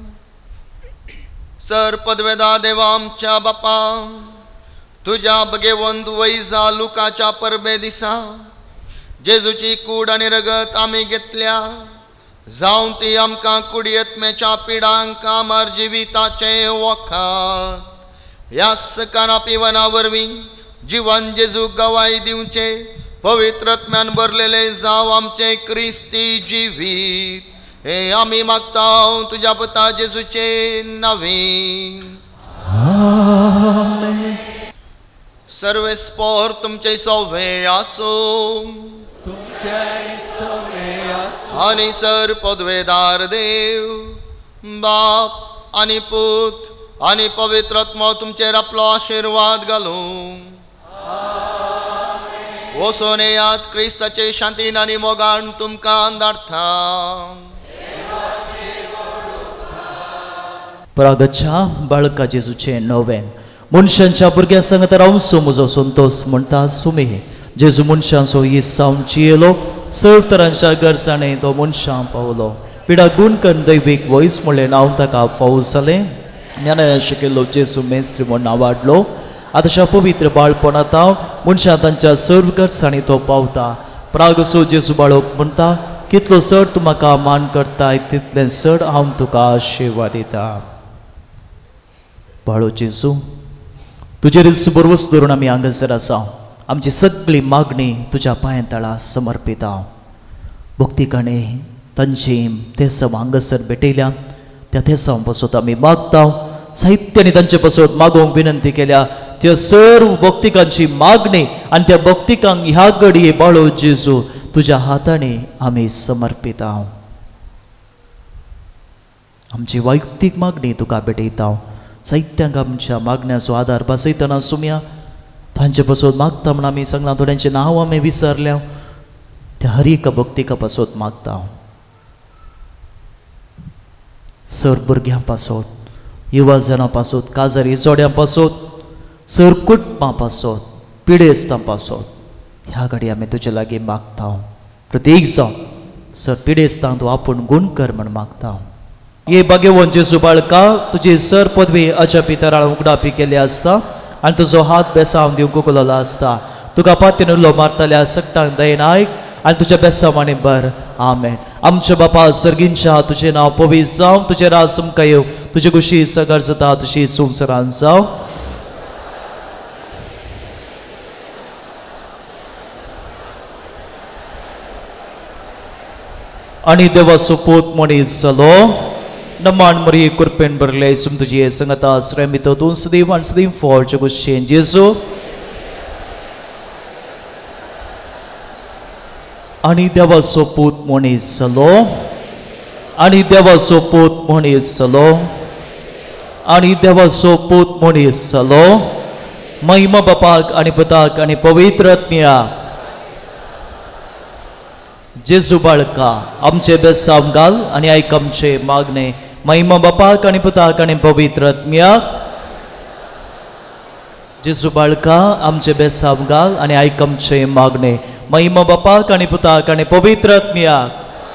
सर पदवेदा देवा आमच्या बापा तुझ्या बगेवंत वैजा लुकाच्या परबे दिसा जेजूची कूड आनी रगत आमी घेतल्या जावं ती आमकां कुडयेत्म्याच्या पिडांक आमार जिविताचे वखात ह्या सकाना पिवना वरवीं जिवन जेजू गवाय दिवचे पवित्रत्म्यान भरलेले जावं आमचे क्रिस्ती जिवीत हे आमी मागतां तुज्या पुता जेजूचे नांवी सर्वेस्पोर तुमचे सवे आसो आणि सर पदवेदार देव बाप आणि पूत आणि पवित्रत्मा तुमचेर आपलो आशीर्वाद घालूं वचून येयात क्रिस्ताचे शांतीन आनी मोगान तुमकां धाडटा प्रागच्या बाळका जेजूचे नोवेन मनशांच्या भुरग्यां सांगता रावचो म्हजो संतोष म्हणटा सुमे जेजू मनशांचो येस जावन जियेलो सर तरांच्या गरजांनी तो मनशां पावलो पिडा गुण करून दैवीक वयस म्हणलें नांव ताका फावो जालें ज्ञानान शिकिल्लो जेजू मेस्त्री म्हूण नांव वाडलो आतांच्या पवित्र बाळपणांत हांव मनशां तांच्या सर्व गरजांनी तो पावता प्रागसो जेजू बाळोक म्हणटा कितलो चड तूं म्हाका मान करताय तितलें चड हांव तुका आशिर्वाद दिता बाळो जेजू तुजेर बरवस धरून आमी हांगासर आसा आमची सगळी मागणी तुज्या पांया तळा समर्पिता भक्तिकाणे तंजीम तेसम हांगासर भेटयल्या त्या तेसां पासून आमी मागता साहित्याने तांचे पासून मागोवंक विनंती केल्या त्या सर्व भक्तिकांची मागणी आनी त्या भक्तिकांक ह्या घडये बाळो जेजू तुझ्या हाताने आम्ही समर्पित आहोत. आमची वैयक्तीक मागणी तुका भेटयता. साहित्यांक आमच्या मागण्याचो आधार बसयतना सुम्या तांचे पासून मागता म्हणून आमी सांगला. थोड्यांचे नांव आमी विसरल्या. त्या हर एका भक्तीका पासून मागता. सर भुरग्यां पासून, युवा जनां पासून, काजारी जोड्यां पासून, सर कुटुंबां पासून, पिडेस्तां पासून ह्या घडी आमी तुजे लागीं मागता. प्रत्येक जावन सर पिडेस्तांक तूं आपूण गूण कर म्हण मागता. ये भाग्यवान जेजू बाळका, तुजी सर पदवी अच्या पितराळ उगडापी केली आसता आनी तुजो हात बेसांव दिवंक उगवलेलो आसता. तुका पातीन उलो मारतल्या सकटांक दयेन आयक आनी तुज्या बेसांवांनी भर. आमेन. आमच्या बापा सर्गींच्या तुजें नांव पवित्र जावं, तुजें राज आमकां येवं, तुजी खुशी सगर जाता तशी संवसारांत जावं. आनी देवाचो पूत मनीस जालो. नमान मरी कृपेन भरले सुम तुझी संगता श्रेमित तूं सदैव आनी सदैव फॉर कुशेन जेजू. आनी देवाचो पूत मनीस जालो. आनी देवाचो पूत मनीस जालो. आनी देवाचो पूत मनीस जालो. महिमा बापाक आनी पुताक आनी पवित्र आत्म्याक. जेजू बाळका, आमचे बेसांव घाल आनी आयक आमचे मागणे. महिमा बापाक आनी पुताक आनी पवित्र आत्म्याक. जेजू बाळका, आमचे बेसांव घाल आनी आयक आमचे मागणे. महिमा बापाक आनी पुताक आनी पवित्र आत्म्याक.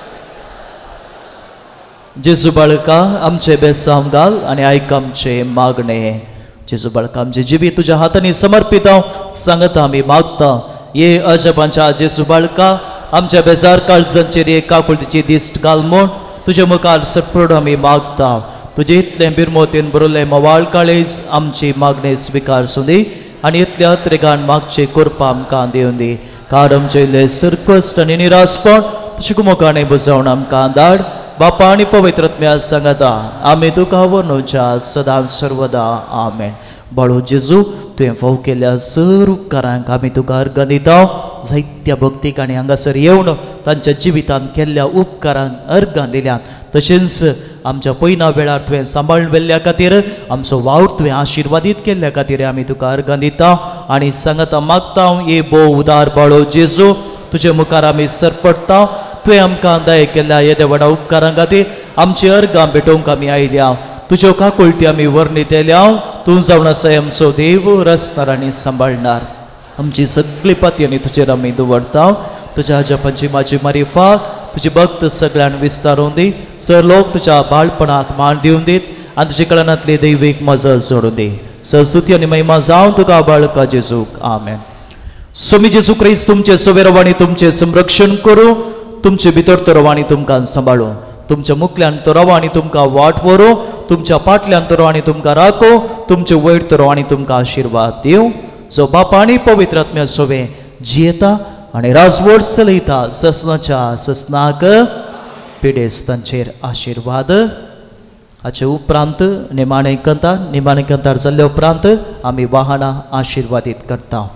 जेजू बाळका, आमचे बेसांव घाल आनी आयक आमचे मागणे. जेजू बाळका, आमचे जिबी तुज्या हातांनी समर्पित हांव सांगता आमी मागता. ये अजबांच्या जेजू बाळका, आमच्या बेजार काळजांचेर एक काकुळतीची दिश्ट घाल म्हूण तुजे मुखार सटपड आमी मागता. तुजे इतलें बिरमोतेन बरोवलें मोवाळ काळीज आमची मागणी स्विकारसूं दी आनी इतल्या हत्रेगान मागचे कृपा आमकां दिवन दी. कार आमचे इल्ले सरकश्ट आनी निरासपण तुजे कुमोकाणें बुजोवन आमकां धाड. बापा आनी पवित्र आत्म्या सांगता आमी तुका वनुच्या सदां सर्वदा. आमेन. बाळू जेजू, तुवें फाव केल्ल्या सर उपकारांक आमी तुका अर्घ दिता. जायत्या भक्तीक आनी हांगासर येवन तांच्या जिवितांत केल्ल्या उपकारांक अर्घ दिल्यात. तशेंच आमच्या पयना वेळार तुवें सांबाळून व्हेल्ल्या खातीर, आमचो वावर तुवें आशिर्वादीत केल्ल्या खातीर आमी तुका अर्घ दिता आनी सांगता मागता. ये बो उदार बाळो जेजू, तुजे मुखार आमी सरपडटा. तुवें आमकां दय केल्ल्या येद्या व्हडा उपकारां खातीर आमची अर्घां भेटोवंक आमी आयल्या. तुज्यो काकुळटी आमी वर्णितल्या. तूं जावन आसाय आमचो देव, रचणार आनी सांबाळणार. आमची सगळी पाती आनी तुजेर आमी दवरता. तुज्या जपांची म्हाजी मारिफात तुजी भक्त सगळ्यांक विस्तारून दी. सर लोक तुज्या बाळपणाक मान दिवन दीत आनी तुजे कळनातली दैवीक मजत जोडून दी. सरस्तुती आनी महिमा जावं तुका बाळका जेजूक. आमेन. स्वामी जेजू क्रिस्त तुमचे सोबेरवाणी तुमचे संरक्षण करूं, तुमचे भितर तो रवाणी तुमकां सांबाळूं, तुमच्या मुखल्यान तो रवा आनी तुमकां वाट व्हरूं, तुमच्या फाटल्यान तो रवा आनी तुमकां राखो, तुमचे वयर तो रवा आनी तुमकां आशिर्वाद दिवं. जो बापा आनी पवित्र आत्म्या सोबे जियेता आनी राजवट चलयता ससनाच्या ससनाक पिडेस्तांचेर आशिर्वाद. हाचे उपरांत निमाणे कंतार निमाणे कंतार जाल्ल्या उपरांत आमी वाहनां आशिर्वादीत करता.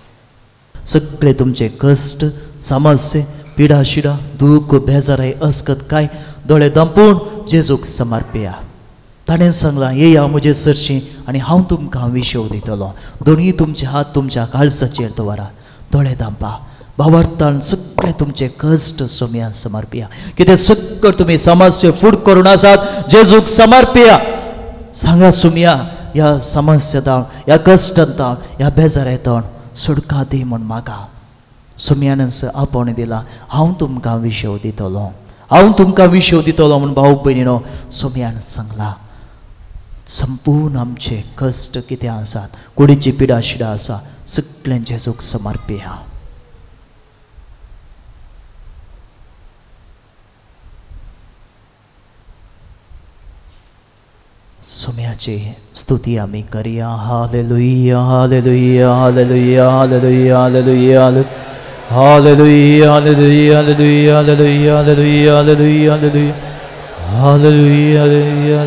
सगळे तुमचे कश्ट, समस्या, पिडा शिडा, दूख, बेजाराय, अस्कत काय दोळे दांपून जेजूक समर्पया. ताणें सांगलां, येया म्हजे सरशी आनी हांव तुमकां विशेव दितलो. दोनूय तुमचे हात तुमच्या काळजाचेर दवरा. दोळे दांपा. भावार्थान सगळे तुमचे कश्ट सोम्या समर्पया. कितें सगळे तुमी समस्या फूड करून आसात जेजूक समर्पया. सांगा सोम्या, ह्या समस्येंत ह्या कश्टांत ह्या बेजारेंत सुटका दी म्हूण मागा. सोम्यान आपोवणें दिला, हांव तुमकां विशेव दितलो, हांव तुमकां विशेव दितलो म्हूण भाऊ भयणीनो सोम्यान सांगला. संपूर्ण आमचे कश्ट कितें आसात, कुडीची पिडा शिडा आसा, सगळें जेजूक समर्पया. सोम्याची स्तुती आमी करया. Hallelujah hallelujah hallelujah hallelujah hallelujah hallelujah hallelujah hallelujah hallelujah hallelujah hallelujah hallelujah hallelujah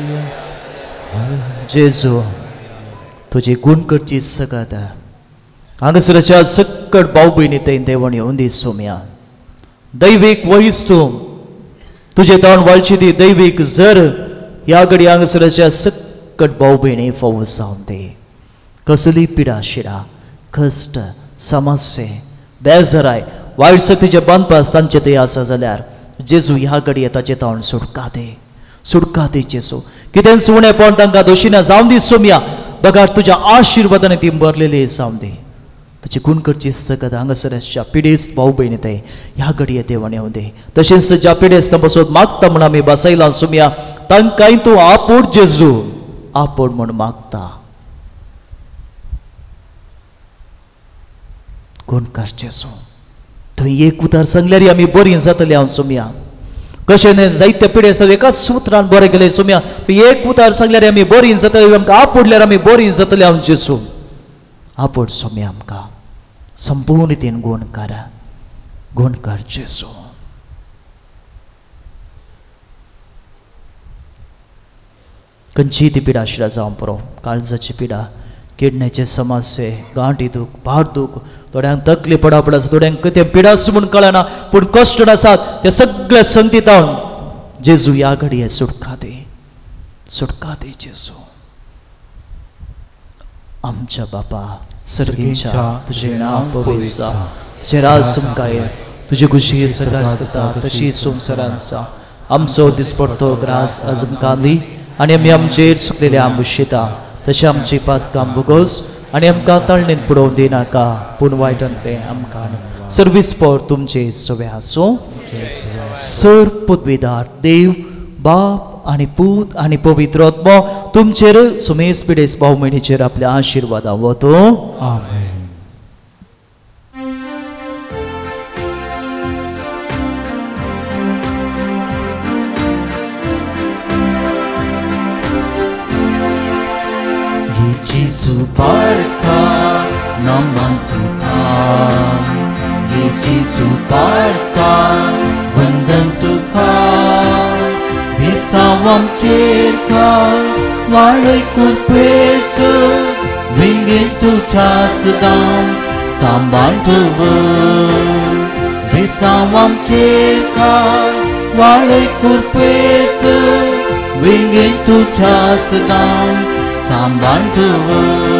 hallelujah. जेजू तुजी गुण करची सगत हांगासरच्या सकट भाऊ भयणी थंय देवण येवन दी सोम्या दैवीक वहिस्तू तुझे तोंड वळची दी दैवीक जर ह्या घडी हांगासरच्या सकट भाऊ भयणी फावो जावन दे कसली पिडा शिडा कश्ट समस्ये बेजाराय वायट तुझे बांदपास तांचे ते आसा जाल्यार जेजू ह्या घडी ताचे तोंड सुटका दे सुटका दे जेजू कितें सुणेपण तांकां दोशीना जावन दी सोम्या बगार तुज्या आशिर्वादाने ती भरलेली जावन दी तुजी गुण करची सगत हांगासरच्या पिडेस्त भाऊ भयणी ते ह्या घडये देवण येवं दे तशेंच ज्या पिडेस्त बसोन मागता म्हण आमी बसयला सोम्या तांकांय तूं आपोड जेजू आपोड म्हण मागता गुण कर जेजू थंय एक उतार सांगल्यार आमी बरीं जातलीं हांव सोम्या कशें न्ही जायते पिडे आसतात एकाच सुत्रान बरें गेले सोम्या एक उतार सांगल्यार आमी बरीं जातलीं आमकां आपोडल्यार आमी बरीं जातलीं हांव जेजू आपोड सोम्या आमकां संपूर्ण रितीन गुण कर गुण कर जेजू खंयचीय ती पिडा आशिल्ल्या जावं पुरो काळजाची पिडा किडण्याचे समस्ये गांठी दूख भाट दूख थोड्यांक तकली पडा पड आसा थोड्यांक ते पिडा आसा म्हूण कळना पूण कश्ट आसात ते सगळे संगतीत हांव जेजू ह्या घडये सुटका दे सुटका दे जेजू आमच्या बापा सर्गींच्या तुझे नांव पवित्र तुझे राज सुमकाय तुझी खुशी सदां आसता तशी संवसारांत आसा आमचो दिसपडतो ग्रास आज आमकां दी आनी आमी आमचेर सुकलेले आंबुशिता तशें आमची पातकां बुगोस आनी आमकां तळणेंत पडोवंक दिनाका पूण वायटांतले आमकां सर्वीस पोर तुमचे सवे आसूं सर पदवीदार देव बाप आनी पूत आनी पवित्र आत्मा तुमचेर सुमेस पिडेस भाऊ भयणीचेर आपल्या आशिर्वादा वतो आमेन. Yesus barka naman Tuhan, Yesus barka vandan Tuhan, bisawam cerka walai kurpesa, wingin tu casedam sambal Tuhan, bisawam cerka walai kurpesa, wingin tu casedam sambal Tuhan.